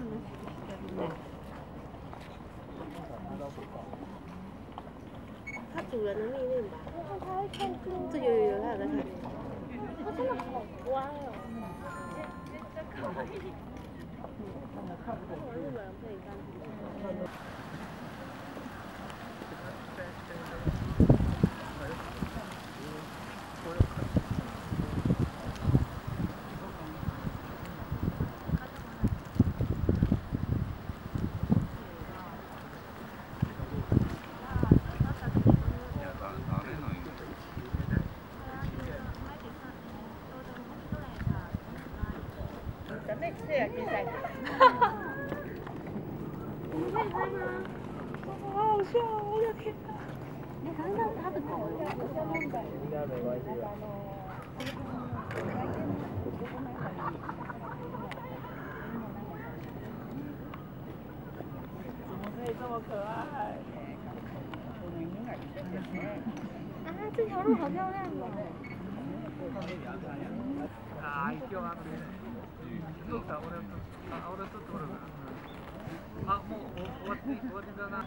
它主人的命令吧？这有，它有在看。它真的好乖哦。日本人可以干。这也可以在。你们可以拍吗？好好笑哦！我的天哪！你看到他的狗，应该没关系吧？怎么可以这么可爱？啊，这条路好漂亮哦！あ、一応どうした俺と撮る。あ、もう終わってだな。